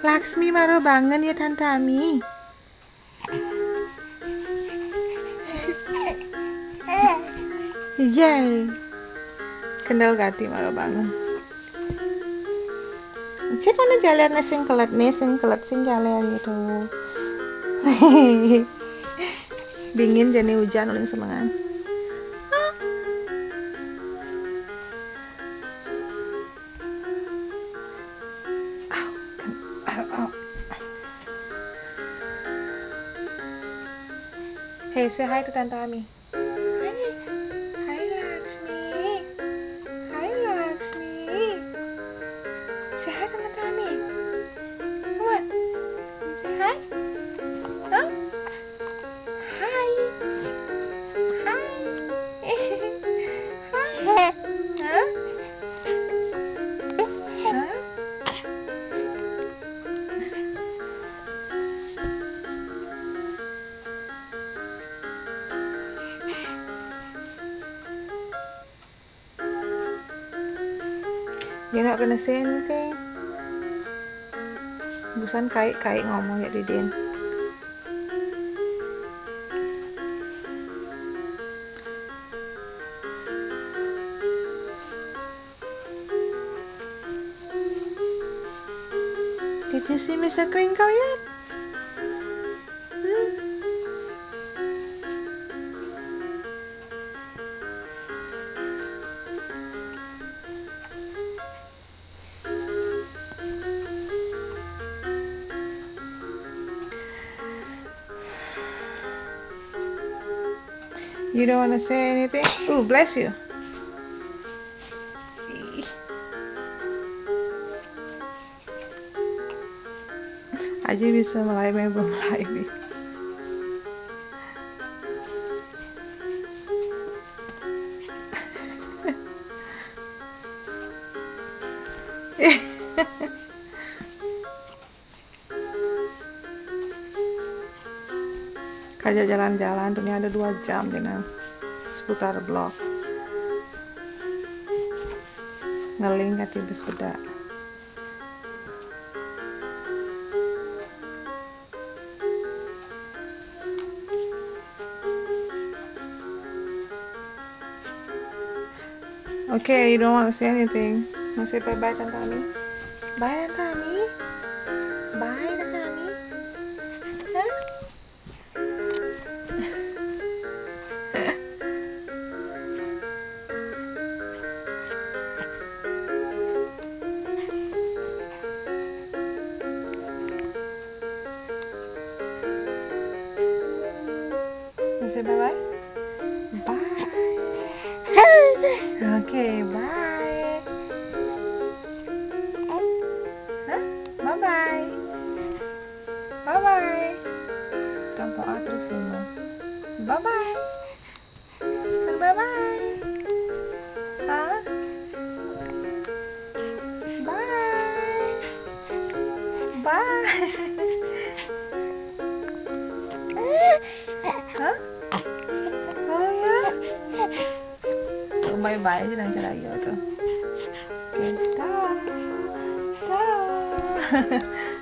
Laksmi marah banget ya Tante Ami. Yay. Kendal gati marah banget. Cik mana jalan sing kelet nih, sing kelet sing jalan itu. Dingin jadi hujan uling semangat. Hey, say hi to Tante Ami. Hi. Hi Laksmi. Hi Laksmi. Say hi to Tante Ami. Come on. Say hi. Huh? Hi. Hi. Hi. Huh? Huh? You're not gonna say anything? Busan kai ngomong ya Didin. Did you see Mr. Crinkle yet? You don't wanna say anything? Ooh, bless you. Aji bisa melay belum melay nih. Kaja jalan-jalan tuh ada 2 jam dengan seputar blok ngeling kati besbeda. Okay, you don't want to say anything. Masih bye-bye Tante Ami. Bye Tante Ami. Bye Tante Ami. Huh? Say bye-bye. Bye. Okay, bye. Huh? Bye-bye. Bye-bye. Tampo terus lima. Bye-bye. Bye-bye. Huh? Bye. Bye. Hah? Oh ya? Tuh bye-bye aja dengan cara gitu tuh. Oke, dah. Dah.